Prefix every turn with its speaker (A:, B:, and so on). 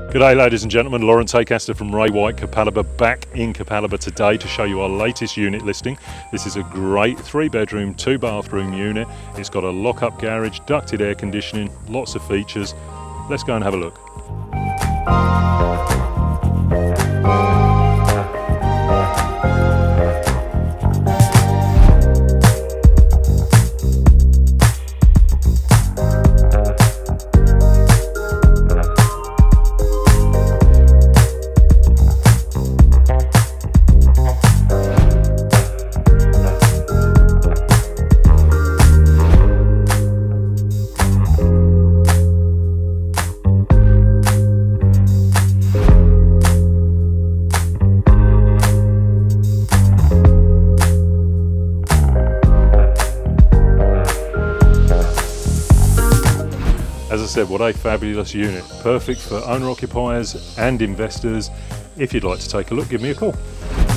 A: G'day ladies and gentlemen, Lawrence Acaster from Ray White Capalaba back in Capalaba today to show you our latest unit listing. This is a great 3-bedroom, 2-bathroom unit. It's got a lock-up garage, ducted air conditioning, lots of features. Let's go and have a look. As I said, what a fabulous unit. Perfect for owner-occupiers and investors. If you'd like to take a look, give me a call.